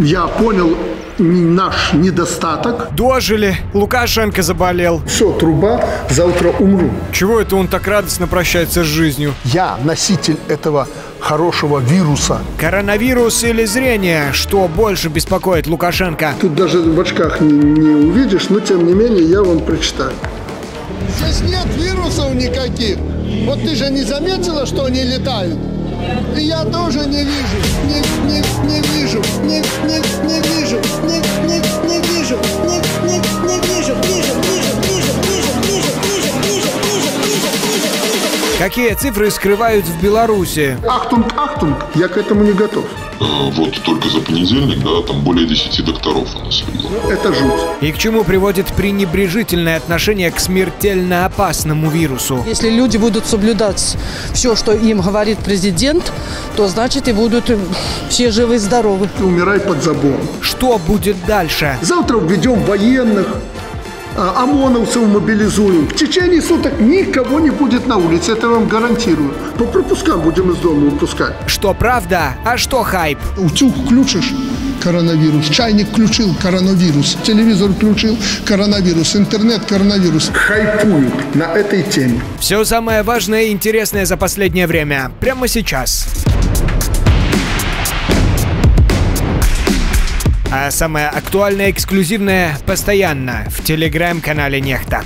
Я понял наш недостаток. Дожили. Лукашенко заболел. Все, труба, завтра умру. Чего это он так радостно прощается с жизнью? Я носитель этого хорошего вируса. Коронавирус или зрение? Что больше беспокоит Лукашенко? Тут даже в очках не увидишь, но тем не менее я вам прочитаю. Здесь нет вирусов никаких. Вот ты же не заметила, что они летают? И я тоже не вижу, не вижу, не вижу, не вижу, не вижу, Какие цифры скрывают в Беларуси? Ахтунг, ахтунг, я к этому не готов. Вот только за понедельник, да, там более 10 докторов у нас было. Это жуть. И к чему приводит пренебрежительное отношение к смертельно опасному вирусу? Если люди будут соблюдать все, что им говорит президент, то значит и будут все живы и здоровы. Умирай под забором. Что будет дальше? Завтра введем военных, ОМОНовцев мобилизуем. В течение суток никого не будет на улице, это я вам гарантирую. По пропускам будем из дома выпускать. Что правда, а что хайп? Утюг включишь — коронавирус. Чайник включил — коронавирус. Телевизор включил — коронавирус. Интернет — коронавирус. Хайпуют на этой теме. Все самое важное и интересное за последнее время. Прямо сейчас. А самое актуальное, эксклюзивное, постоянно в телеграм-канале Нехта.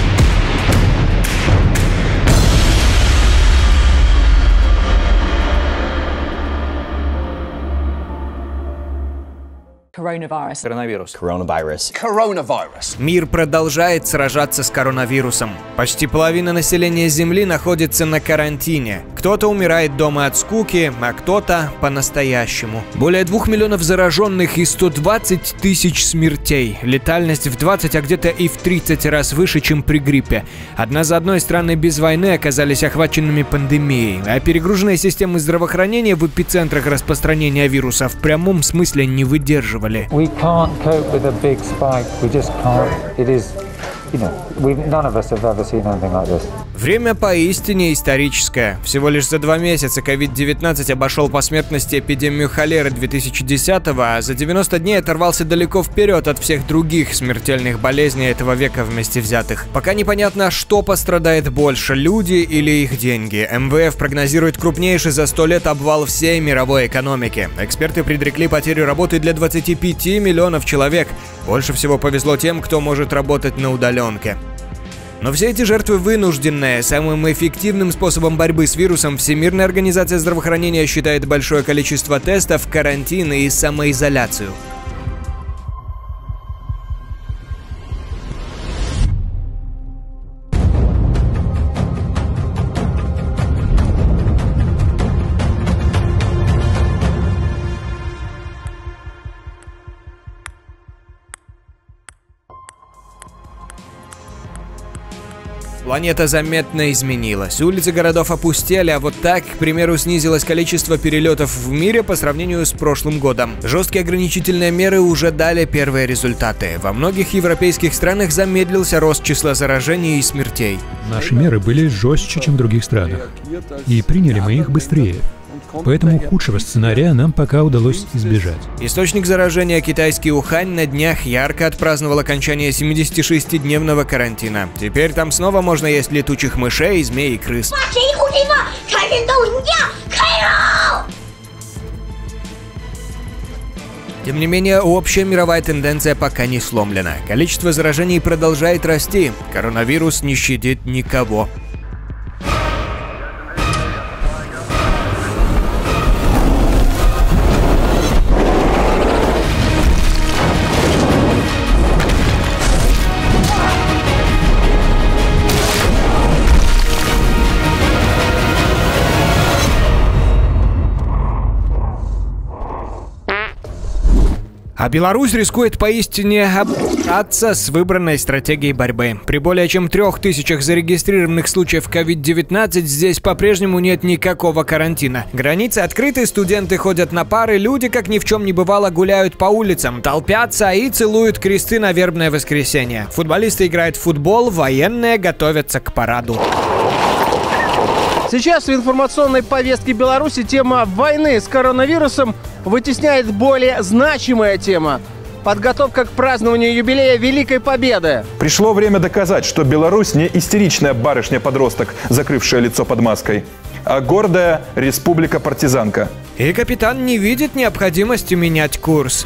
Коронавирус. Мир продолжает сражаться с коронавирусом. Почти половина населения Земли находится на карантине. Кто-то умирает дома от скуки, а кто-то по-настоящему. Более 2 миллионов зараженных и 120 тысяч смертей. Летальность в 20, а где-то и в 30 раз выше, чем при гриппе. Одна за одной страны без войны оказались охваченными пандемией, а перегруженные системы здравоохранения в эпицентрах распространения вируса в прямом смысле не выдерживали. We can't cope with a big spike. We just can't. It is, none of us have ever seen anything like this. Время поистине историческое. Всего лишь за 2 месяца COVID-19 обошел по смертности эпидемию холеры 2010-го, а за 90 дней оторвался далеко вперед от всех других смертельных болезней этого века вместе взятых. Пока непонятно, что пострадает больше, люди или их деньги. МВФ прогнозирует крупнейший за 100 лет обвал всей мировой экономики. Эксперты предрекли потерю работы для 25 миллионов человек. Больше всего повезло тем, кто может работать на удаленке. Но все эти жертвы вынужденные. Самым эффективным способом борьбы с вирусом Всемирная организация здравоохранения считает большое количество тестов, карантин и самоизоляцию. Планета заметно изменилась. Улицы городов опустели, а вот так, к примеру, снизилось количество перелетов в мире по сравнению с прошлым годом. Жесткие ограничительные меры уже дали первые результаты. Во многих европейских странах замедлился рост числа заражений и смертей. Наши меры были жестче, чем в других странах. И приняли мы их быстрее. Поэтому худшего сценария нам пока удалось избежать. Источник заражения, китайский Ухань, на днях ярко отпраздновал окончание 76-дневного карантина. Теперь там снова можно есть летучих мышей, змей и крыс. Тем не менее, общая мировая тенденция пока не сломлена. Количество заражений продолжает расти. Коронавирус не щадит никого. А Беларусь рискует поистине обраться с выбранной стратегией борьбы. При более чем 3000 зарегистрированных случаев COVID-19 здесь по-прежнему нет никакого карантина. Границы открыты, студенты ходят на пары, люди, как ни в чем не бывало, гуляют по улицам, толпятся и целуют кресты на вербное воскресенье. Футболисты играют в футбол, военные готовятся к параду. Сейчас в информационной повестке Беларуси тема войны с коронавирусом вытесняет более значимая тема – подготовка к празднованию юбилея Великой Победы. Пришло время доказать, что Беларусь не истеричная барышня-подросток, закрывшая лицо под маской, а гордая республика-партизанка. И капитан не видит необходимости менять курс.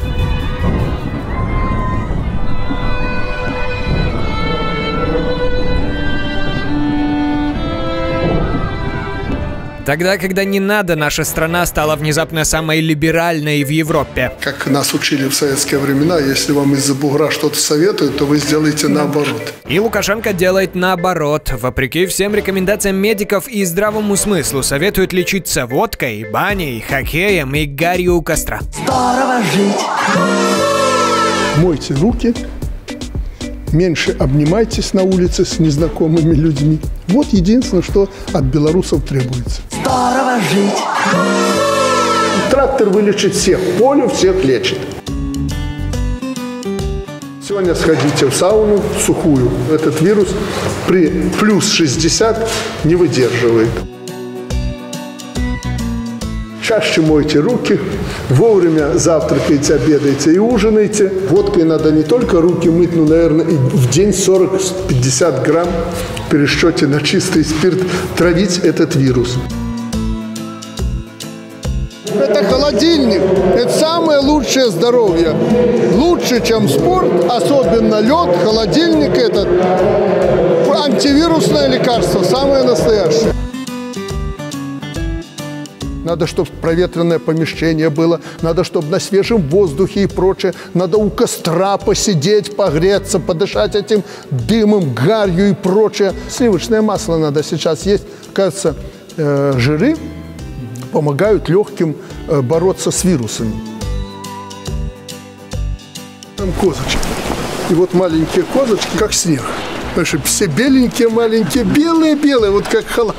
Тогда, когда не надо, наша страна стала внезапно самой либеральной в Европе. Как нас учили в советские времена, если вам из-за бугра что-то советуют, то вы сделаете наоборот. И Лукашенко делает наоборот. Вопреки всем рекомендациям медиков и здравому смыслу, советует лечиться водкой, баней, хоккеем и гарью у костра. Здорово жить! Мойте руки. Меньше обнимайтесь на улице с незнакомыми людьми. Вот единственное, что от белорусов требуется. Здорово жить! Трактор вылечит всех, поле всех лечит. Сегодня сходите в сауну сухую. Этот вирус при плюс 60 не выдерживает. Чаще мойте руки, вовремя завтракайте, обедайте и ужинайте. Водкой надо не только руки мыть, но, наверное, и в день 40-50 грамм в пересчете на чистый спирт травить этот вирус. Это холодильник. Это самое лучшее здоровье. Лучше, чем спорт, особенно лед, холодильник этот. Антивирусное лекарство, самое настоящее. Надо, чтобы проветренное помещение было, надо, чтобы на свежем воздухе и прочее. Надо у костра посидеть, погреться, подышать этим дымом, гарью и прочее. Сливочное масло надо сейчас есть. Кажется, жиры помогают легким бороться с вирусами. Там козочки. И вот маленькие козочки, как снег. Потому все беленькие, маленькие, белые-белые, вот как халат.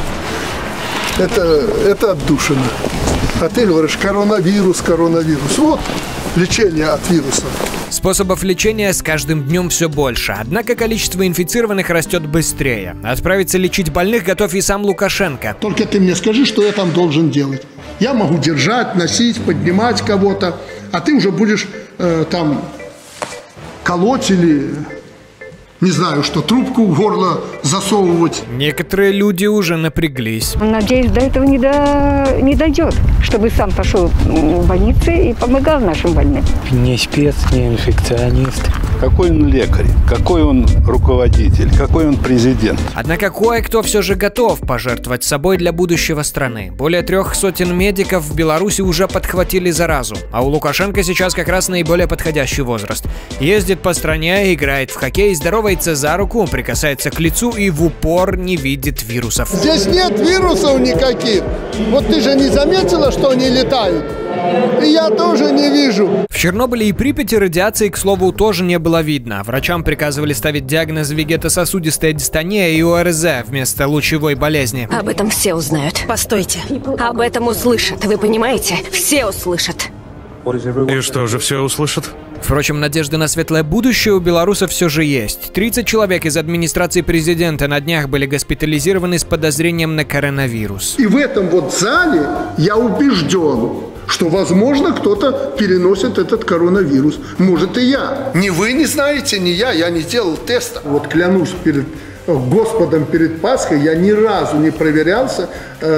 Это отдушина. А ты говоришь, коронавирус. Вот лечение от вируса. Способов лечения с каждым днем все больше. Однако количество инфицированных растет быстрее. Отправиться лечить больных готов и сам Лукашенко. Только ты мне скажи, что я там должен делать. Я могу держать, носить, поднимать кого-то, а ты уже будешь там колоть или... Не знаю, что трубку в горло засовывать. Некоторые люди уже напряглись. Надеюсь, до этого не дойдет, чтобы сам пошел в больницу и помогал нашим больным. Не спец, не инфекционист. Какой он лекарь, какой он руководитель, какой он президент. Однако кое-кто все же готов пожертвовать собой для будущего страны. Более 300 медиков в Беларуси уже подхватили заразу. А у Лукашенко сейчас как раз наиболее подходящий возраст. Ездит по стране, играет в хоккей, здоровается за руку, прикасается к лицу и в упор не видит вирусов. Здесь нет вирусов никаких. Вот ты же не заметила, что они летают? И я тоже не вижу. В Чернобыле и Припяти радиации, к слову, тоже не было видно. Врачам приказывали ставить диагноз вегетососудистая дистония и ОРЗ вместо лучевой болезни. Об этом все узнают. Постойте. Об этом услышат. Вы понимаете? Все услышат. И что же все услышат? Впрочем, надежды на светлое будущее у белорусов все же есть. 30 человек из администрации президента на днях были госпитализированы с подозрением на коронавирус. И в этом вот зале я убежден, что, возможно, кто-то переносит этот коронавирус. Может, и я. Ни вы не знаете, ни я не делал теста. Вот клянусь перед Господом, перед Пасхой, я ни разу не проверялся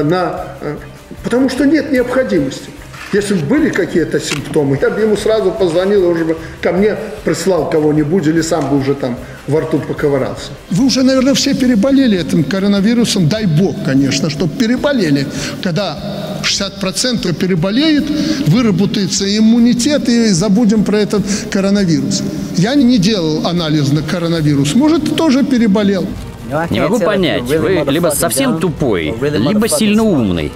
потому что нет необходимости. Если бы были какие-то симптомы, я бы ему сразу позвонил, уже бы ко мне прислал кого-нибудь или сам бы уже там во рту поковырался. Вы уже, наверное, все переболели этим коронавирусом. Дай бог, конечно, чтобы переболели. Когда 60% переболеет, выработается иммунитет и забудем про этот коронавирус. Я не делал анализ на коронавирус. Может, ты тоже переболел. Не могу понять, вы либо совсем тупой, либо сильно умный.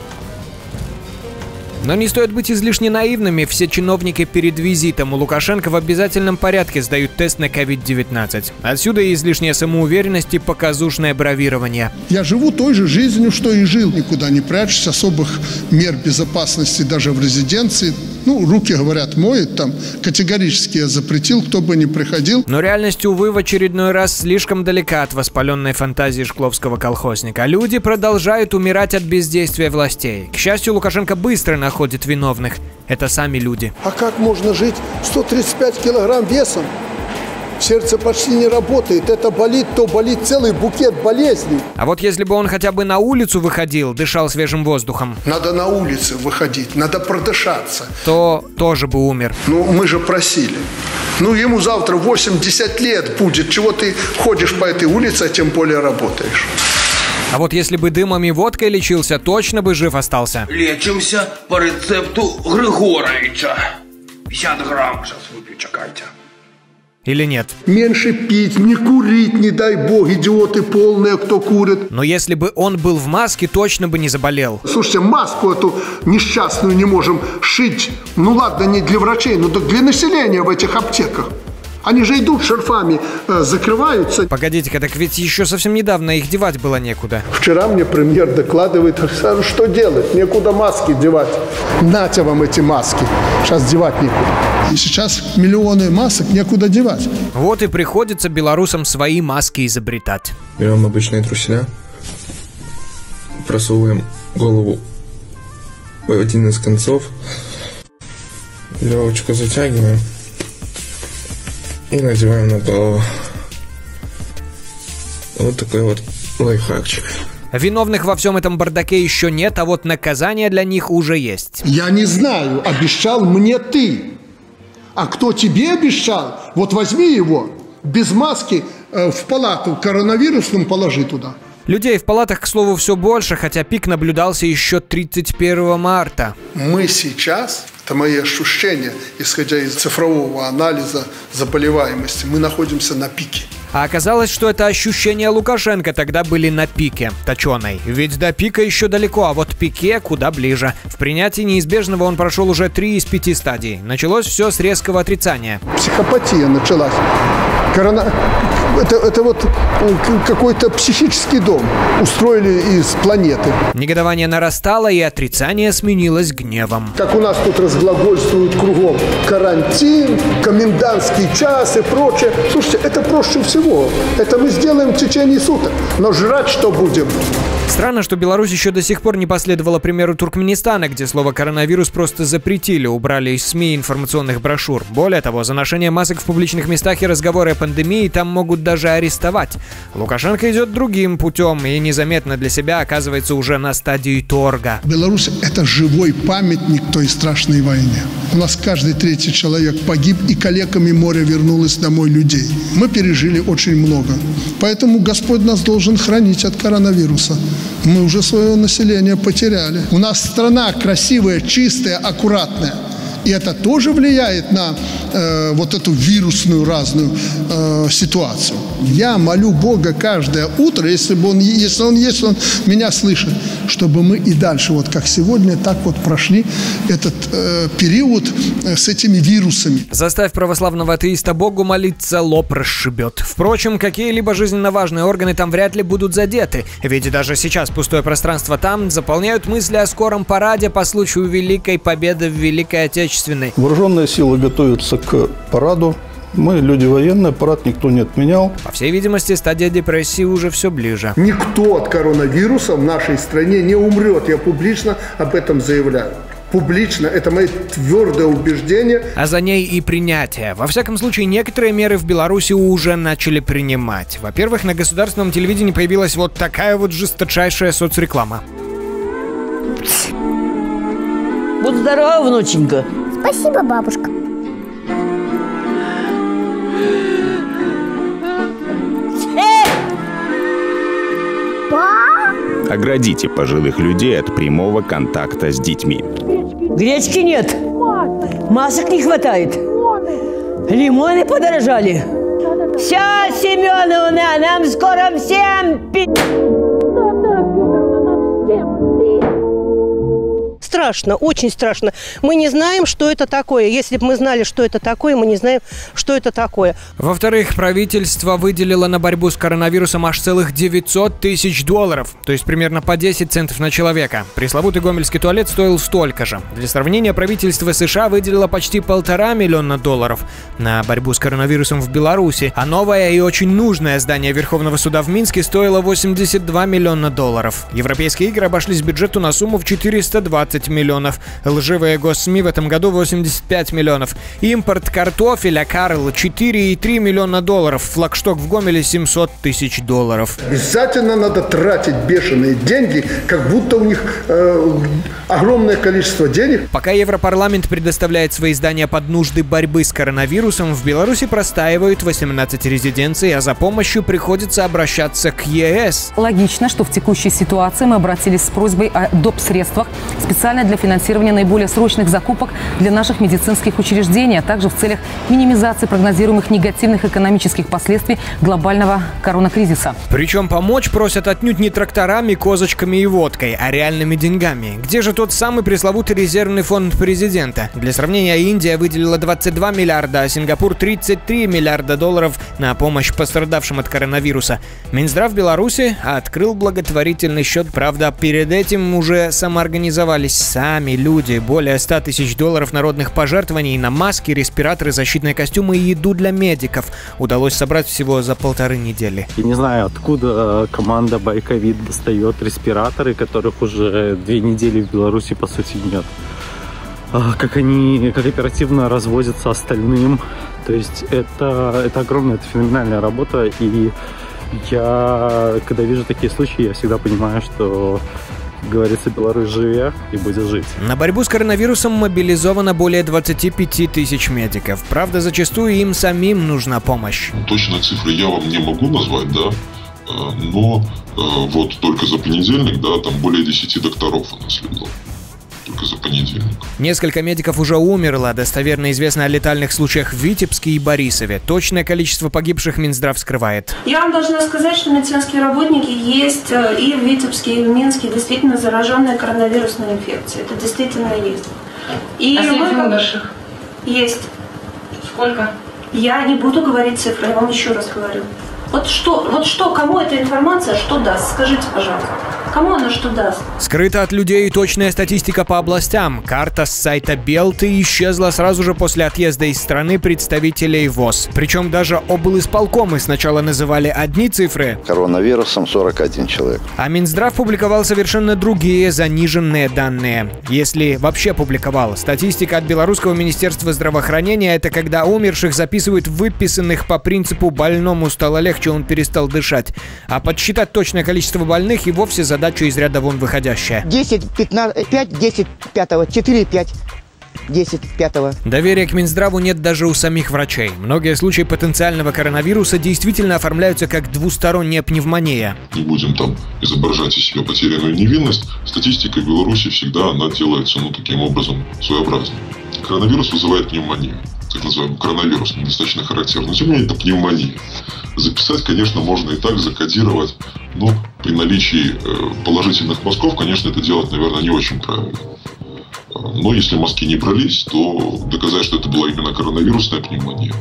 Но не стоит быть излишне наивными. Все чиновники перед визитом у Лукашенко в обязательном порядке сдают тест на COVID-19. Отсюда и излишняя самоуверенность и показушное бравирование. Я живу той же жизнью, что и жил. Никуда не прячусь, особых мер безопасности даже в резиденции Ну, руки, говорят, моет там. Категорически я запретил, кто бы ни приходил. Но реальность, увы, в очередной раз слишком далека от воспаленной фантазии шкловского колхозника. Люди продолжают умирать от бездействия властей. К счастью, Лукашенко быстро находит виновных. Это сами люди. А как можно жить 135 килограмм весом? Сердце почти не работает, это болит, то болит целый букет болезней. А вот если бы он хотя бы на улицу выходил, дышал свежим воздухом. Надо на улице выходить, надо продышаться. То тоже бы умер. Ну, мы же просили. Ну, ему завтра 80 лет будет. Чего ты ходишь по этой улице, а тем более работаешь? А вот если бы дымом и водкой лечился, точно бы жив остался. Лечимся по рецепту Григоровича. 50 грамм сейчас выпью, чекайте. Или нет? Меньше пить, не курить, не дай бог, идиоты полные, кто курит. Но если бы он был в маске, точно бы не заболел. Слушайте, маску эту несчастную не можем шить. Ну ладно, не для врачей, но для населения в этих аптеках. Они же идут шарфами, закрываются. Погодите-ка, так ведь еще совсем недавно их девать было некуда. Вчера мне премьер докладывает, что делать, некуда маски девать. Нате вам эти маски, сейчас девать некуда. И сейчас миллионы масок некуда девать. Вот и приходится белорусам свои маски изобретать. Берем обычные труселя, просовываем голову в один из концов, веревочку затягиваем и надеваем на голову. Вот такой вот лайфхакчик. Виновных во всем этом бардаке еще нет, а вот наказание для них уже есть. Я не знаю, обещал мне ты. А кто тебе обещал, вот возьми его без маски в палату коронавирусным положи туда. Людей в палатах, к слову, все больше, хотя пик наблюдался еще 31 марта. Мы сейчас, это мои ощущения, исходя из цифрового анализа заболеваемости, мы находимся на пике. А оказалось, что это ощущения Лукашенко тогда были на пике, точеной. Ведь до пика еще далеко, а вот пике куда ближе. В принятии неизбежного он прошел уже 3 из 5 стадий. Началось все с резкого отрицания. Психопатия началась. Это вот какой-то психический дом устроили из планеты. Негодование нарастало, и отрицание сменилось гневом. Как у нас тут разглагольствуют кругом карантин, комендантский час и прочее. Слушайте, это проще всего. Это мы сделаем в течение суток. Но жрать что будем? Странно, что Беларусь еще до сих пор не последовала примеру Туркменистана, где слово «коронавирус» просто запретили, убрали из СМИ информационных брошюр. Более того, за ношение масок в публичных местах и разговоры о пандемии там могут даже арестовать. Лукашенко идет другим путем и незаметно для себя оказывается уже на стадии торга. Беларусь – это живой памятник той страшной войне. У нас каждый третий человек погиб, и калеками моря вернулось домой людей. Мы пережили очень много. Поэтому Господь нас должен хранить от коронавируса. Мы уже свое население потеряли. У нас страна красивая, чистая, аккуратная. И это тоже влияет на вот эту вирусную разную ситуацию. Я молю Бога каждое утро, если он меня слышит, чтобы мы и дальше, вот как сегодня, так вот прошли этот период с этими вирусами. Заставь православного атеиста Богу молиться, лоб расшибет. Впрочем, какие-либо жизненно важные органы там вряд ли будут задеты. Ведь даже сейчас пустое пространство там заполняют мысли о скором параде по случаю Великой Победы в Великой Отечественной. Вооруженные силы готовятся к параду. Мы люди военные, парад никто не отменял. По всей видимости, стадия депрессии уже все ближе. Никто от коронавируса в нашей стране не умрет. Я публично об этом заявляю. Публично, это мое твердое убеждение. А за ней и принятие. Во всяком случае, некоторые меры в Беларуси уже начали принимать. Во-первых, на государственном телевидении появилась вот такая вот жесточайшая соцреклама. Будь здорова, внученька. Спасибо, бабушка. Оградите пожилых людей от прямого контакта с детьми. Гречки нет. Масок не хватает. Лимоны подорожали. Все, Семеновна, нам скоро всем страшно, очень страшно. Мы не знаем, что это такое. Если бы мы знали, что это такое, мы не знаем, что это такое. Во-вторых, правительство выделило на борьбу с коронавирусом аж целых $900 тысяч, то есть примерно по 10 центов на человека. Пресловутый гомельский туалет стоил столько же. Для сравнения, правительство США выделило почти $1,5 миллиона на борьбу с коронавирусом в Беларуси, а новое и очень нужное здание Верховного суда в Минске стоило $82 миллиона. Европейские игры обошлись бюджету на сумму в 420 миллионов. Лживые госсми в этом году 85 миллионов. Импорт картофеля Карл $4,3 миллиона. Флагшток в Гомеле $700 тысяч. Обязательно надо тратить бешеные деньги, как будто у них огромное количество денег. Пока Европарламент предоставляет свои здания под нужды борьбы с коронавирусом, в Беларуси простаивают 18 резиденций, а за помощью приходится обращаться к ЕС. Логично, что в текущей ситуации мы обратились с просьбой о доп. Средствах специально для финансирования наиболее срочных закупок для наших медицинских учреждений, а также в целях минимизации прогнозируемых негативных экономических последствий глобального коронакризиса. Причем помочь просят отнюдь не тракторами, козочками и водкой, а реальными деньгами. Где же тот самый пресловутый резервный фонд президента? Для сравнения, Индия выделила 22 миллиарда, а Сингапур $33 миллиарда на помощь пострадавшим от коронавируса. Минздрав Беларуси открыл благотворительный счет. Правда, перед этим уже самоорганизовались сами люди. Более $100 тысяч народных пожертвований на маски, респираторы, защитные костюмы и еду для медиков удалось собрать всего за 1,5 недели. Я не знаю, откуда команда Байковид достает респираторы, которых уже 2 недели в Беларуси по сути нет. Как оперативно развозятся остальным. То есть это огромная, это феноменальная работа. И я, когда вижу такие случаи, я всегда понимаю, что, как говорится, Беларусь живе и будет жить. На борьбу с коронавирусом мобилизовано более 25 тысяч медиков. Правда, зачастую им самим нужна помощь. Точные цифры я вам не могу назвать, да, но вот только за понедельник, да, там более 10 докторов у нас легло. Только за понедельник. Несколько медиков уже умерло. Достоверно известно о летальных случаях в Витебске и Борисове. Точное количество погибших Минздрав скрывает. Я вам должна сказать, что медицинские работники есть и в Витебске, и в Минске действительно зараженные коронавирусной инфекцией. Это действительно есть. И среди умерших? Есть. Сколько? Я не буду говорить цифры, я вам еще раз говорю. Вот что, кому эта информация что даст? Скажите, пожалуйста. Кому она что даст? Скрыта от людей точная статистика по областям. Карта с сайта Белты исчезла сразу же после отъезда из страны представителей ВОЗ. Причем даже облисполкомы сначала называли одни цифры. Коронавирусом 41 человек. А Минздрав публиковал совершенно другие заниженные данные. Если вообще публиковал. Статистика от Белорусского министерства здравоохранения — это когда умерших записывают выписанных по принципу «больному стало легче, он перестал дышать». А подсчитать точное количество больных и вовсе задача из ряда вон выходящая. 10, 15, 5, 10, 5, 4, 5, 10, 5. Доверия к Минздраву нет даже у самих врачей. Многие случаи потенциального коронавируса действительно оформляются как двусторонняя пневмония. Не будем там изображать из себя потерянную невинность. Статистика в Беларуси всегда она делается, таким образом своеобразной. Коронавирус вызывает пневмонию. Так называемый коронавирус недостаточно характерный. Но тем не менее, это пневмония. Записать, конечно, можно и так, закодировать, но при наличии положительных мазков, конечно, это делать, наверное, не очень правильно. Но если мазки не брались, то доказать, что это была именно коронавирусная пневмония,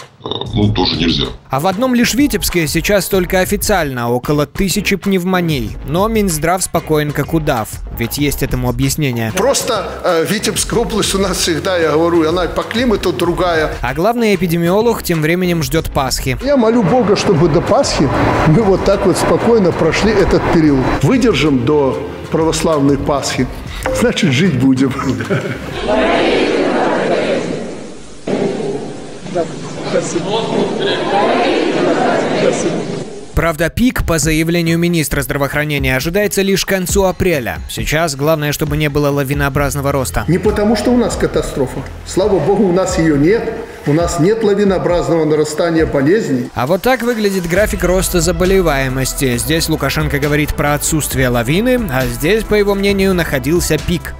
тоже нельзя. А в одном лишь Витебске сейчас только официально около 1000 пневмоний. Но Минздрав спокоен как удав, ведь есть этому объяснение. Просто Витебская область у нас всегда, я говорю, она по климату другая. А главный эпидемиолог тем временем ждет Пасхи. Я молю Бога, чтобы до Пасхи мы вот так вот спокойно прошли этот период. Выдержим до православной Пасхи, значит, жить будем. Правда, пик, по заявлению министра здравоохранения, ожидается лишь к концу апреля. Сейчас главное, чтобы не было лавинообразного роста. Не потому, что у нас катастрофа. Слава богу, у нас ее нет. У нас нет лавинообразного нарастания болезней. А вот так выглядит график роста заболеваемости. Здесь Лукашенко говорит про отсутствие лавины, а здесь, по его мнению, находился пик.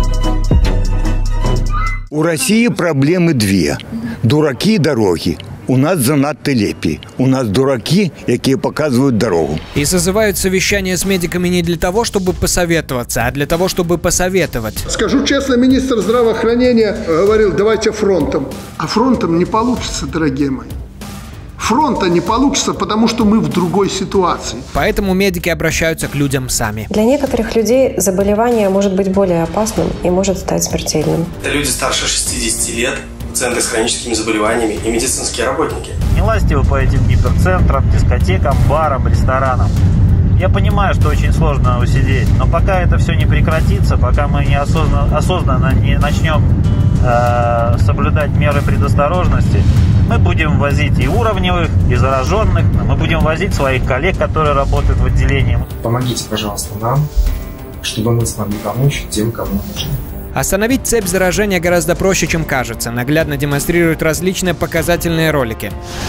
У России проблемы две. Дураки и дороги. У нас занадто лепі. У нас дураки, які показывают дорогу. И созывают совещание с медиками не для того, чтобы посоветоваться, а для того, чтобы посоветовать. Скажу честно, министр здравоохранения говорил, давайте фронтом. А фронтом не получится, дорогие мои. Фронта не получится, потому что мы в другой ситуации. Поэтому медики обращаются к людям сами. Для некоторых людей заболевание может быть более опасным и может стать смертельным. Это люди старше 60 лет, пациенты с хроническими заболеваниями и медицинские работники. Не лазьте вы по этим гиперцентрам, дискотекам, барам, ресторанам. Я понимаю, что очень сложно усидеть, но пока это все не прекратится, пока мы осознанно не начнем соблюдать меры предосторожности, мы будем возить и уровневых, и зараженных, мы будем возить своих коллег, которые работают в отделении. Помогите, пожалуйста, нам, чтобы мы смогли помочь тем, кому нужно. Остановить цепь заражения гораздо проще, чем кажется. Наглядно демонстрируют различные показательные ролики.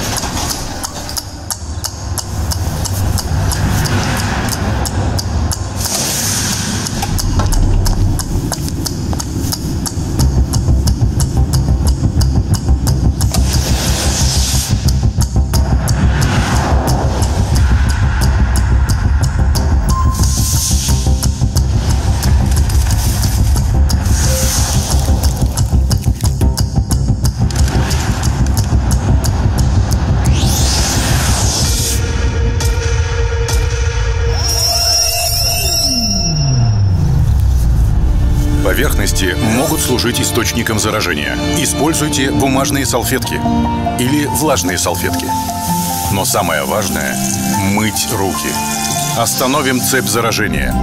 Поверхности могут служить источником заражения. Используйте бумажные салфетки или влажные салфетки. Но самое важное – мыть руки. Остановим цепь заражения.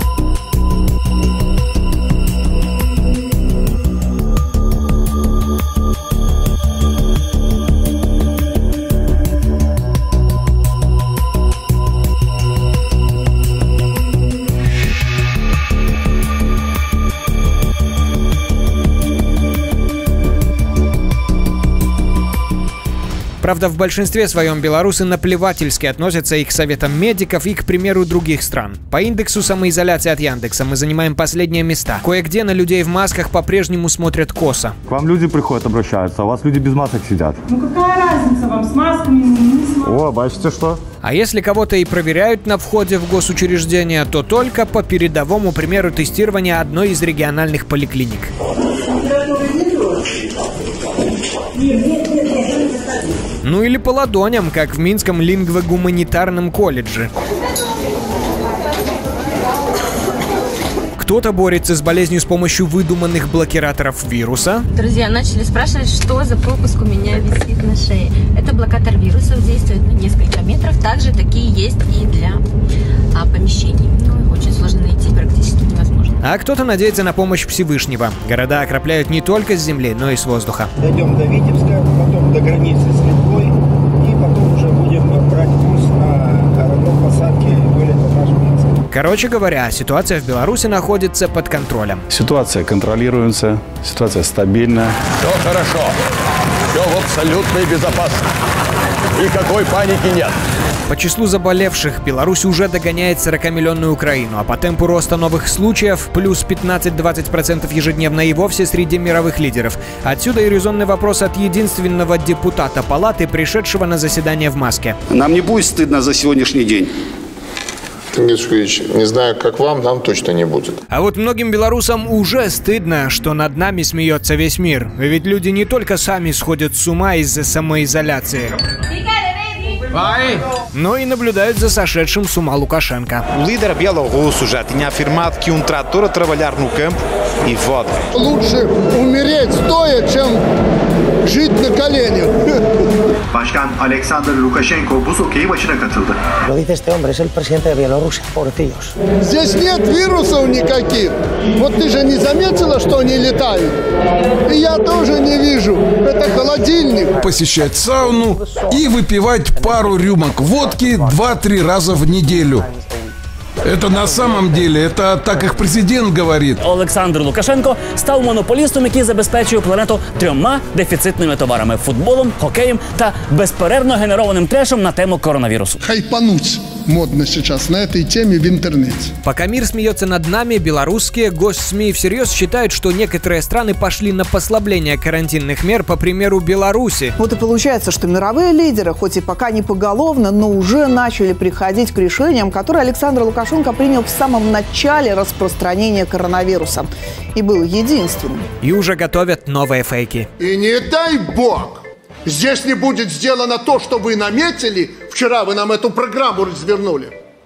Правда, в большинстве своем белорусы наплевательски относятся и к советам медиков, и к примеру других стран. По индексу самоизоляции от Яндекса мы занимаем последние места. Кое-где на людей в масках по-прежнему смотрят косо. К вам люди приходят, обращаются, а у вас люди без масок сидят. Ну какая разница, вам с масками, не с масками? О, бачите что? А если кого-то и проверяют на входе в госучреждение, то только по передовому примеру тестирования одной из региональных поликлиник. Ну или по ладоням, как в Минском лингво-гуманитарном колледже. Кто-то борется с болезнью с помощью выдуманных блокираторов вируса. Друзья начали спрашивать, что за пропуск у меня висит на шее. Это блокатор вирусов, действует на несколько метров. Также такие есть и для помещений. Ну, очень сложно найти, практически невозможно. А кто-то надеется на помощь Всевышнего. Города окропляют не только с земли, но и с воздуха. Дойдем до Витебска, потом до границы с Литвой, и потом уже будем брать курс на аэродром посадки вылета в наш Минск. Короче говоря, ситуация в Беларуси находится под контролем. Ситуация контролируется, ситуация стабильна. Все хорошо, все в абсолютной безопасности. Никакой паники нет. По числу заболевших Беларусь уже догоняет 40-миллионную Украину, а по темпу роста новых случаев плюс 15-20% ежедневно и вовсе среди мировых лидеров. Отсюда и резонный вопрос от единственного депутата палаты, пришедшего на заседание в маске. Нам не будет стыдно за сегодняшний день? Тимир Шуевич, не знаю, как вам, нам точно не будет. А вот многим белорусам уже стыдно, что над нами смеется весь мир. Ведь люди не только сами сходят с ума из-за самоизоляции, но и наблюдают за сошедшим с ума Лукашенко. Лидер Беларуси já tinha afirmado que trator a trabalhar no campo e voda. Лучше умереть стоя, чем жить на коленях. Başkan Alexander Lukashenko buz hokeyi maçına katıldı. Lo dice este hombre, es el presidente de Bielorrusia, pobrecillos. Здесь нет вирусов никаких. Вот ты же не заметила, что они летают? И я тоже не вижу. Это холодильник. Посещать сауну и выпивать пару рюмок водки 2-3 раза в неделю. Это на самом деле, это так як президент говорить. Олександр Лукашенко став монополістом, який забезпечує планету 3 дефіцитними товарами – футболом, хокеєм та безперервно генерованим трешем на тему коронавірусу. Хайпануть модно сейчас на этой теме в интернете. Пока мир смеется над нами, белорусские госсми всерьез считают, что некоторые страны пошли на послабление карантинных мер по примеру Беларуси. Вот и получается, что мировые лидеры, хоть и пока не поголовно, но уже начали приходить к решениям, которые Александр Лукашенко принял в самом начале распространения коронавируса. И был единственным. И уже готовят новые фейки. И не дай бог, здесь не будет сделано то, что вы наметили. Вчера вы нам эту программу развернули.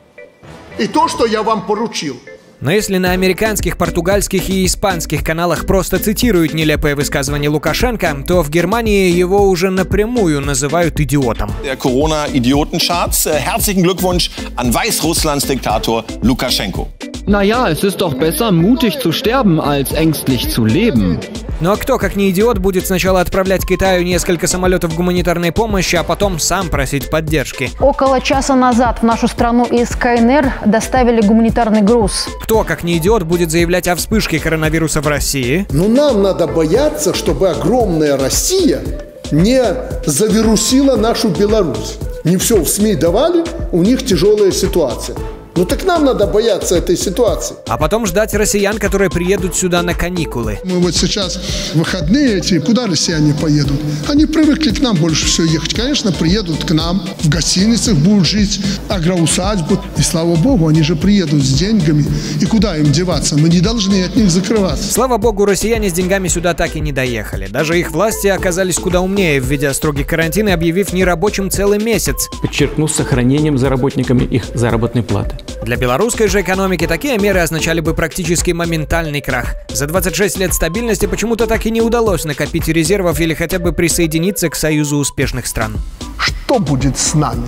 И то, что я вам поручил. Но если на американских, португальских и испанских каналах просто цитируют нелепые высказывания Лукашенко, то в Германии его уже напрямую называют идиотом. Der Corona-Idiotencharts. Herzlichen Glückwunsch an Weißrusslands Diktator Lukaschenko. Naja, es ist doch besser, mutig zu sterben, als ängstlich zu leben. Ну а кто, как не идиот, будет сначала отправлять Китаю несколько самолетов гуманитарной помощи, а потом сам просить поддержки? Около часа назад в нашу страну из КНР доставили гуманитарный груз. Кто, как не идиот, будет заявлять о вспышке коронавируса в России? Но нам надо бояться, чтобы огромная Россия не завирусила нашу Беларусь. Не все в СМИ давали, у них тяжелая ситуация. Ну так нам надо бояться этой ситуации. А потом ждать россиян, которые приедут сюда на каникулы. Мы вот сейчас выходные эти, куда россияне поедут? Они привыкли к нам больше всего ехать. Конечно, приедут к нам, в гостиницах будут жить, агроусадьбу. И слава богу, они же приедут с деньгами. И куда им деваться? Мы не должны от них закрываться. Слава богу, россияне с деньгами сюда так и не доехали. Даже их власти оказались куда умнее, введя строгий карантин и объявив нерабочим целый месяц. Подчеркну, с сохранением за работниками их заработной платы. Для белорусской же экономики такие меры означали бы практически моментальный крах. За 26 лет стабильности почему-то так и не удалось накопить резервов или хотя бы присоединиться к союзу успешных стран. Что будет с нами?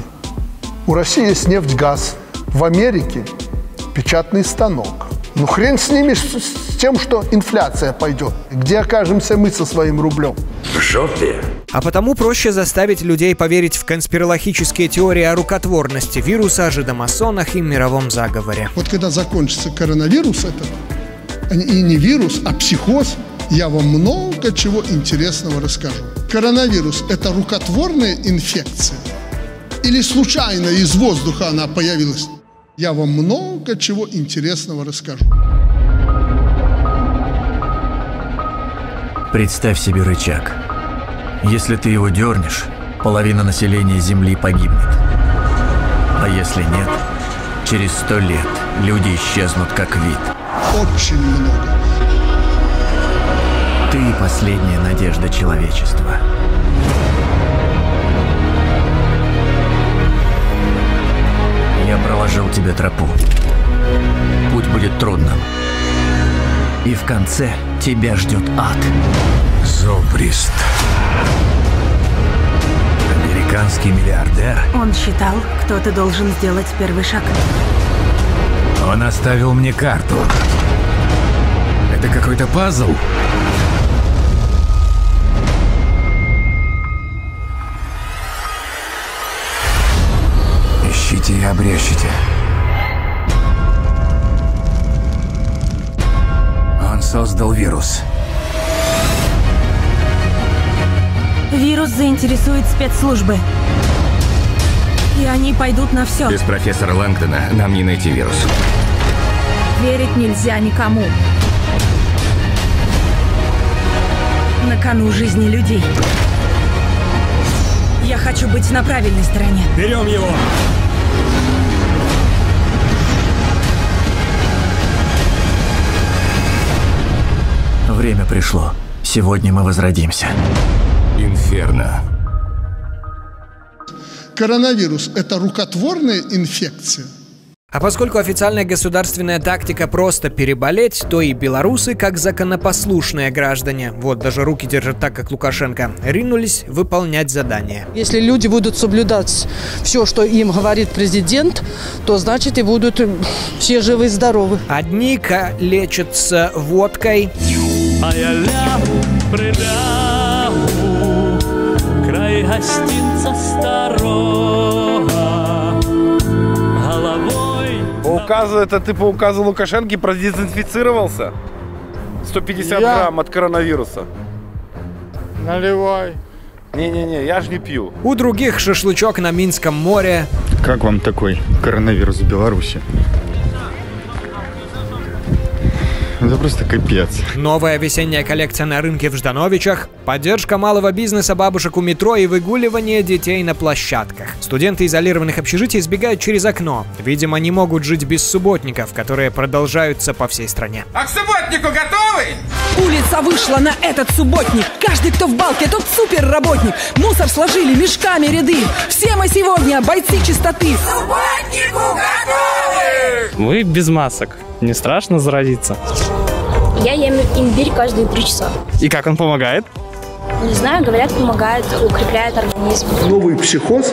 У России есть нефть, газ. В Америке печатный станок. Ну хрен с ними, с тем, что инфляция пойдет. Где окажемся мы со своим рублем? В жопе. А потому проще заставить людей поверить в конспирологические теории о рукотворности вируса, жидомасонах и мировом заговоре. Вот когда закончится коронавирус этот, и не вирус, а психоз, я вам много чего интересного расскажу. Коронавирус – это рукотворная инфекция? Или случайно из воздуха она появилась? Я вам много чего интересного расскажу. Представь себе рычаг. Если ты его дернешь, половина населения Земли погибнет. А если нет, через 100 лет люди исчезнут как вид. Очень много. Ты последняя надежда человечества. Я проложил тебе тропу. Путь будет трудным. И в конце тебя ждет ад. Зобрист. Американский миллиардер. Он считал, кто-то должен сделать первый шаг. Он оставил мне карту. Это какой-то пазл? Ищите и обрящите. Он создал вирус. Вирус заинтересует спецслужбы. И они пойдут на все. Без профессора Лэнгдона нам не найти вирус. Верить нельзя никому. На кону жизни людей. Я хочу быть на правильной стороне. Берем его! Время пришло. Сегодня мы возродимся. Инферно. Коронавирус – это рукотворная инфекция? А поскольку официальная государственная тактика просто переболеть, то и белорусы, как законопослушные граждане, вот даже руки держат так, как Лукашенко, ринулись выполнять задание. Если люди будут соблюдать все, что им говорит президент, то значит и будут все живы и здоровы. Одни лечатся водкой, а я лягу, прилягу, край гостинца старого, головой. По указу, это ты по указу Лукашенко продезинфицировался? 150 грамм от коронавируса. Наливай. Не-не-не, я ж не пью. У других шашлычок на Минском море. Как вам такой коронавирус в Беларуси? Это просто капец. Новая весенняя коллекция на рынке в Ждановичах, поддержка малого бизнеса бабушек у метро и выгуливание детей на площадках. Студенты изолированных общежитий сбегают через окно. Видимо, не могут жить без субботников, которые продолжаются по всей стране. А к субботнику готовы? Улица вышла на этот субботник. Каждый, кто в балке, тот суперработник. Мусор сложили мешками ряды. Все мы сегодня бойцы чистоты. К субботнику готовы? Вы без масок. Не страшно заразиться? Я ем имбирь каждые 3 часа. И как он помогает? Не знаю, говорят, помогает, укрепляет организм. Новый психоз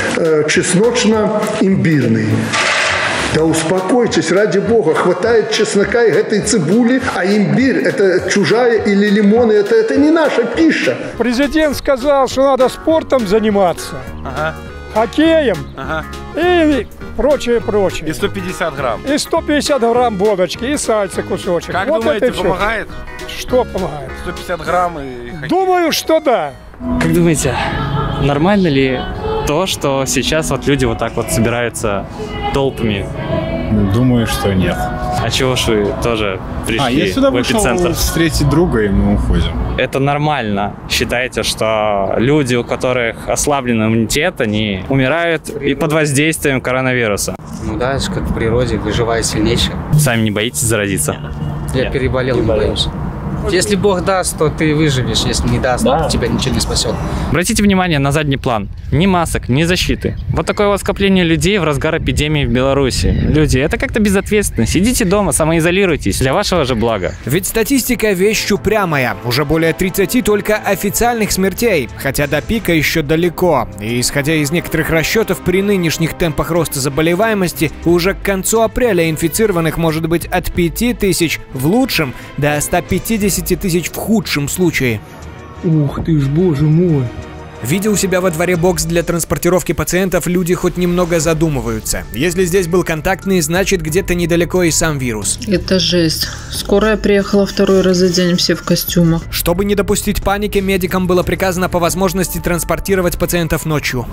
чесночно-имбирный. Да успокойтесь, ради бога, хватает чеснока и этой цибули, а имбирь – это чужая или лимоны, это не наша пища. Президент сказал, что надо спортом заниматься, хоккеем и прочее. И 150 грамм. И 150 грамм водочки, и сальца кусочек. Как вот думаете, это помогает? Что помогает? 150 грамм и хоккей. Думаю, что да. Как думаете, нормально ли то, что сейчас вот люди вот так вот собираются толпами? Думаю, что нет. А чего ж вы тоже пришли я сюда в эпицентр? вышел встретить друга, и мы уходим. Это нормально. Считайте, что люди, у которых ослаблен иммунитет, они умирают и под воздействием коронавируса. Ну да, это как в природе, выживает сильнейший. Сами не боитесь заразиться? Я переболел, не боюсь. Если Бог даст, то ты выживешь. Если не даст, то тебя ничего не спасет. Обратите внимание на задний план. Ни масок, ни защиты. Вот такое вот скопление людей в разгар эпидемии в Беларуси. Люди, это как-то безответственно. Сидите дома, самоизолируйтесь для вашего же блага. Ведь статистика вещь упрямая. Уже более 30 только официальных смертей. Хотя до пика еще далеко. И исходя из некоторых расчетов, при нынешних темпах роста заболеваемости, уже к концу апреля инфицированных может быть от 5000 в лучшем до 150 тысяч в худшем случае. Ух ты ж, боже мой. Видя у себя во дворе бокс для транспортировки пациентов, люди хоть немного задумываются. Если здесь был контактный, значит где-то недалеко и сам вирус. Это жесть. Скорая приехала 2-й раз за день, все в костюмах. Чтобы не допустить паники, медикам было приказано по возможности транспортировать пациентов ночью.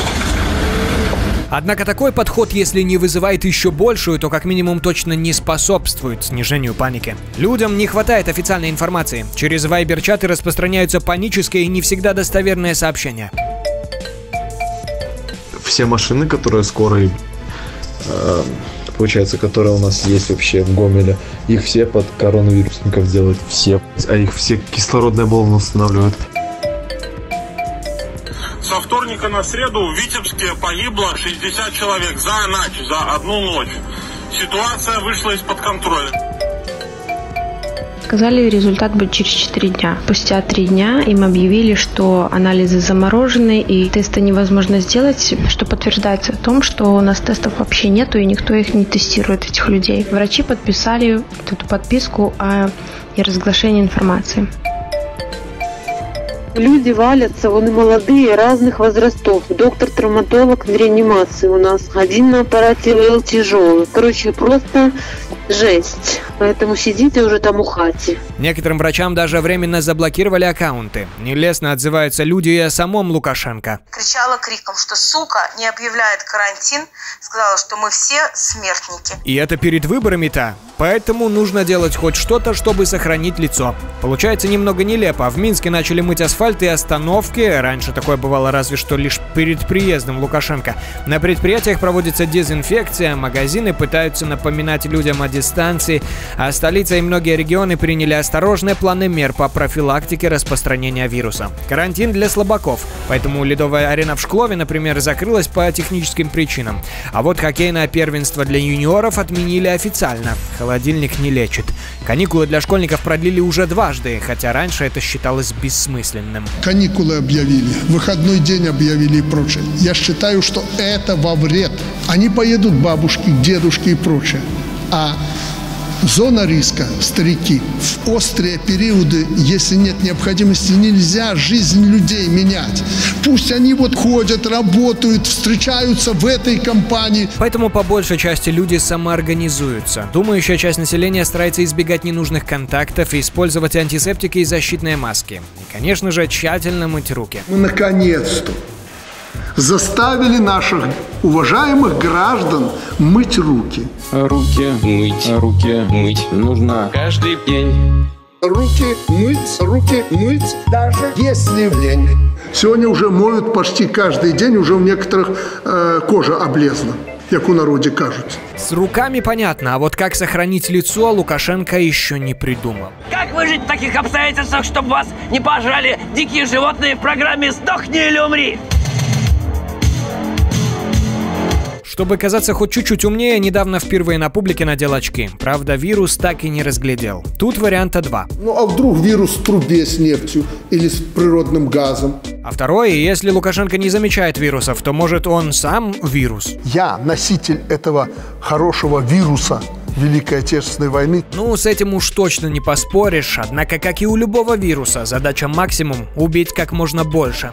Однако такой подход, если не вызывает еще большую, то как минимум точно не способствует снижению паники. Людям не хватает официальной информации. Через вайбер-чаты распространяются панические и не всегда достоверные сообщения. Все машины, которые скорые, получается, которые у нас есть вообще в Гомеле, их все под коронавирусников делают. Все. А их все кислородные баллоны устанавливают. Со вторника на среду в Витебске погибло 60 человек за ночь, за одну ночь. Ситуация вышла из-под контроля. Сказали, результат будет через 4 дня. Спустя 3 дня им объявили, что анализы заморожены и тесты невозможно сделать, что подтверждается в том, что у нас тестов вообще нету и никто их не тестирует, этих людей. Врачи подписали эту подписку о неразглашении информации. Люди валятся, вон и молодые, разных возрастов. Доктор-травматолог в реанимации у нас. Один на аппарате ВЛ тяжелый. Короче, просто жесть. Поэтому сидите уже там у хати. Некоторым врачам даже временно заблокировали аккаунты. Нелестно отзываются люди и о самом Лукашенко. Кричала криком, что сука не объявляет карантин. Сказала, что мы все смертники. И это перед выборами-то. Поэтому нужно делать хоть что-то, чтобы сохранить лицо. Получается немного нелепо. В Минске начали мыть асфальт и остановки. Раньше такое бывало разве что лишь перед приездом Лукашенко. На предприятиях проводится дезинфекция, магазины пытаются напоминать людям о дистанции, а столица и многие регионы приняли осторожные планы мер по профилактике распространения вируса. Карантин для слабаков, поэтому ледовая арена в Шклове, например, закрылась по техническим причинам. А вот хоккейное первенство для юниоров отменили официально. Холодильник не лечит. Каникулы для школьников продлили уже дважды, хотя раньше это считалось бессмысленным. Каникулы объявили, выходной день объявили и прочее. Я считаю, что это во вред. Они поедут бабушки, дедушки и прочее. А зона риска, старики, в острые периоды, если нет необходимости, нельзя жизнь людей менять. Пусть они вот ходят, работают, встречаются в этой компании. Поэтому по большей части люди самоорганизуются. Думающая часть населения старается избегать ненужных контактов и использовать антисептики и защитные маски. И, конечно же, тщательно мыть руки. Мы наконец-то заставили наших уважаемых граждан мыть руки. Руки мыть нужно каждый день. Руки мыть, даже если лень. Сегодня уже моют почти каждый день, уже у некоторых кожа облезла, как у народе кажется. С руками понятно, а вот как сохранить лицо, Лукашенко еще не придумал. Как выжить в таких обстоятельствах, чтобы вас не пожрали дикие животные в программе «Сдохни или умри»? Чтобы казаться хоть чуть-чуть умнее, недавно впервые на публике надел очки. Правда, вирус так и не разглядел. Тут варианта два. Ну а вдруг вирус в трубе с нефтью или с природным газом? А второе, если Лукашенко не замечает вирусов, то может он сам вирус? Я носитель этого хорошего вируса Великой Отечественной войны. Ну, с этим уж точно не поспоришь. Однако, как и у любого вируса, задача максимум – убить как можно больше.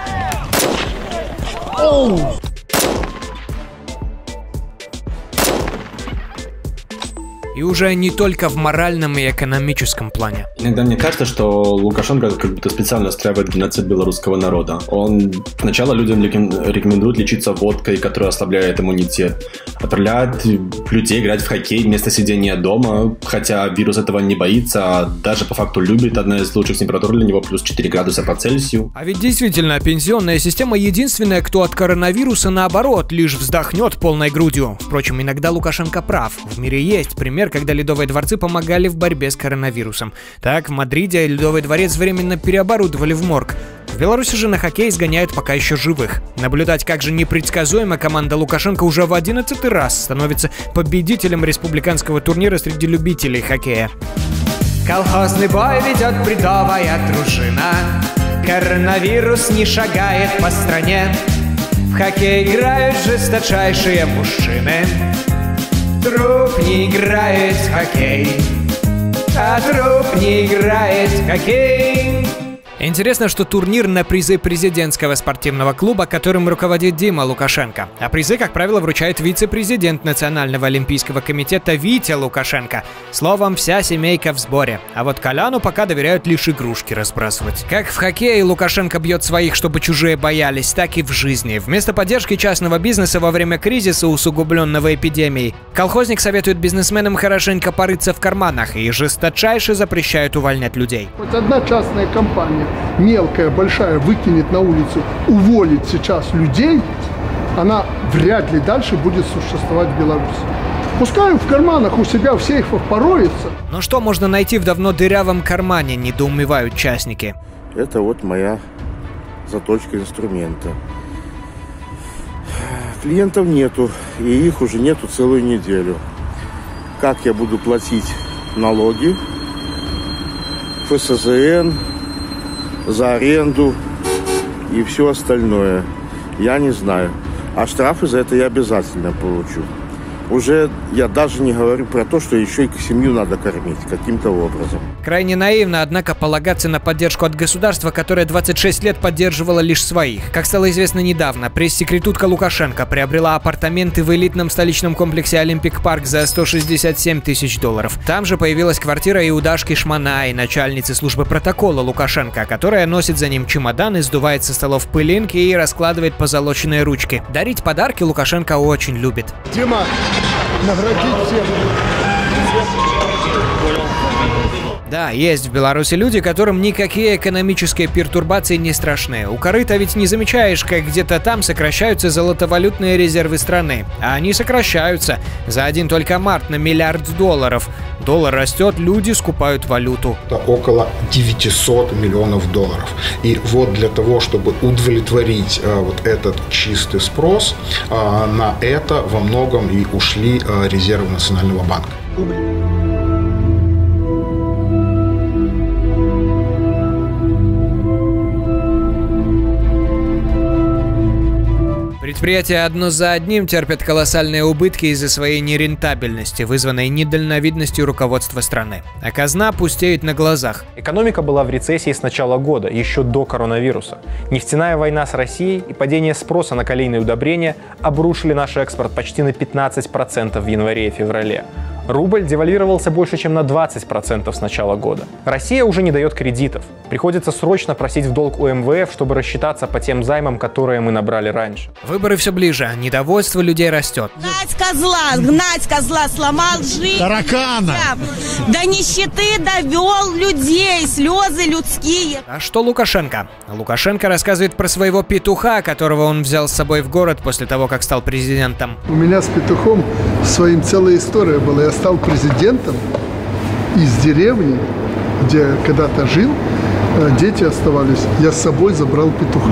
И уже не только в моральном и экономическом плане. Иногда мне кажется, что Лукашенко как будто специально устраивает геноцид белорусского народа. Он сначала людям рекомендует лечиться водкой, которая ослабляет иммунитет. Отправляет людей играть в хоккей вместо сидения дома, хотя вирус этого не боится, а даже по факту любит. Одна из лучших температур для него плюс 4 градуса по Цельсию. А ведь действительно, пенсионная система единственная, кто от коронавируса наоборот лишь вздохнет полной грудью. Впрочем, иногда Лукашенко прав. В мире есть пример, когда ледовые дворцы помогали в борьбе с коронавирусом. Так, в Мадриде ледовый дворец временно переоборудовали в морг. В Беларуси же на хоккей сгоняют пока еще живых. Наблюдать, как же непредсказуемо команда Лукашенко уже в 11-й раз становится победителем республиканского турнира среди любителей хоккея. Колхозный бой ведет бредовая дружина. Коронавирус не шагает по стране. В хоккей играют жесточайшие мужчины. Труп не играет в хоккей, а труп не играет в хоккей. Интересно, что турнир на призы президентского спортивного клуба, которым руководит Дима Лукашенко. А призы, как правило, вручает вице-президент Национального олимпийского комитета Витя Лукашенко. Словом, вся семейка в сборе. А вот Коляну пока доверяют лишь игрушки разбрасывать. Как в хоккее Лукашенко бьет своих, чтобы чужие боялись, так и в жизни. Вместо поддержки частного бизнеса во время кризиса, усугубленного эпидемией, колхозник советует бизнесменам хорошенько порыться в карманах и жесточайше запрещает увольнять людей. Хоть одна частная компания, мелкая, большая, выкинет на улицу, уволит сейчас людей, она вряд ли дальше будет существовать в Беларуси. Пускай в карманах у себя в сейфах пороется. Но что можно найти в давно дырявом кармане, недоумевают частники. Это вот моя заточка инструмента. Клиентов нету, и их уже нету целую неделю. Как я буду платить налоги, ФСЗН, за аренду и все остальное, я не знаю. А штрафы за это я обязательно получу. Уже я даже не говорю про то, что еще и семью надо кормить каким-то образом. Крайне наивно, однако, полагаться на поддержку от государства, которое 26 лет поддерживало лишь своих. Как стало известно недавно, пресс-секретутка Лукашенко приобрела апартаменты в элитном столичном комплексе Олимпик Парк за 167 тысяч долларов. Там же появилась квартира и у Дашки Шманай, начальницы службы протокола Лукашенко, которая носит за ним чемоданы, сдувает со столов пылинки и раскладывает позолоченные ручки. Дарить подарки Лукашенко очень любит. Дима, наградить всех. Да, есть в Беларуси люди, которым никакие экономические пертурбации не страшны. У корыта ведь не замечаешь, как где-то там сокращаются золотовалютные резервы страны. А они сокращаются. За один только март на $1 миллиард. Доллар растет, люди скупают валюту. Это около 900 миллионов долларов. И вот для того, чтобы удовлетворить вот этот чистый спрос, на это во многом и ушли резервы Национального банка. Предприятия одно за одним терпят колоссальные убытки из-за своей нерентабельности, вызванной недальновидностью руководства страны. А казна пустеет на глазах. Экономика была в рецессии с начала года, еще до коронавируса. Нефтяная война с Россией и падение спроса на калийные удобрения обрушили наш экспорт почти на 15% в январе и феврале. Рубль девальвировался больше, чем на 20% с начала года. Россия уже не дает кредитов. Приходится срочно просить в долг у МВФ, чтобы рассчитаться по тем займам, которые мы набрали раньше. Выборы все ближе, недовольство людей растет. Гнать козла, сломал жизнь. Таракана! До нищеты довел людей, слезы людские. А что Лукашенко? Лукашенко рассказывает про своего петуха, которого он взял с собой в город после того, как стал президентом. У меня с петухом своим целая история была. Я стал президентом из деревни, где когда-то жил, дети оставались. Я с собой забрал петуха.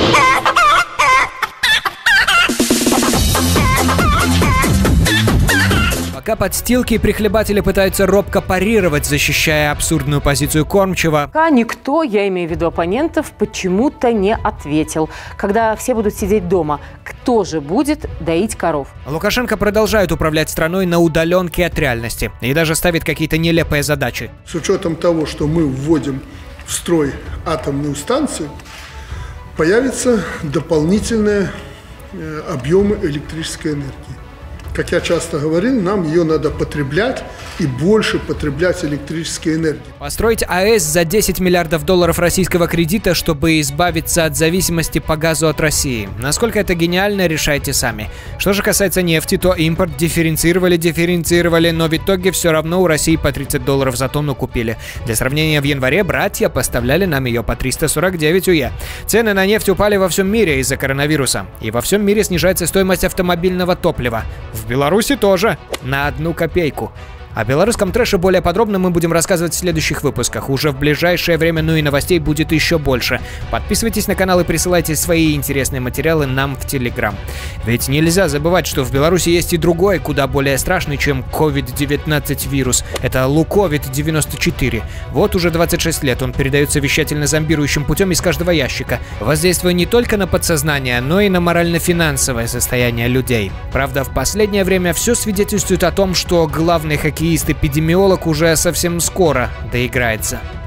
Пока подстилки и прихлебатели пытаются робко парировать, защищая абсурдную позицию кормчего, пока никто, я имею в виду оппонентов, почему-то не ответил. Когда все будут сидеть дома, кто же будет доить коров? Лукашенко продолжает управлять страной на удаленке от реальности и даже ставит какие-то нелепые задачи. С учетом того, что мы вводим в строй атомную станцию, появятся дополнительные объемы электрической энергии. Как я часто говорил, нам ее надо потреблять и больше потреблять электрической энергии. Построить АЭС за 10 миллиардов долларов российского кредита, чтобы избавиться от зависимости по газу от России. Насколько это гениально, решайте сами. Что же касается нефти, то импорт дифференцировали, но в итоге все равно у России по 30 долларов за тонну купили. Для сравнения, в январе братья поставляли нам ее по 349 УЕ. Цены на нефть упали во всем мире из-за коронавируса. И во всем мире снижается стоимость автомобильного топлива. В Беларуси тоже. На 1 копейку. О белорусском трэше более подробно мы будем рассказывать в следующих выпусках. Уже в ближайшее время, ну и новостей будет еще больше. Подписывайтесь на канал и присылайте свои интересные материалы нам в Telegram. Ведь нельзя забывать, что в Беларуси есть и другой, куда более страшный, чем COVID-19 вирус. Это Луковид-94. Вот уже 26 лет он передается вещательно-зомбирующим путем из каждого ящика, воздействуя не только на подсознание, но и на морально-финансовое состояние людей. Правда, в последнее время все свидетельствует о том, что главный хоккеист-эпидемиолог уже совсем скоро доиграется.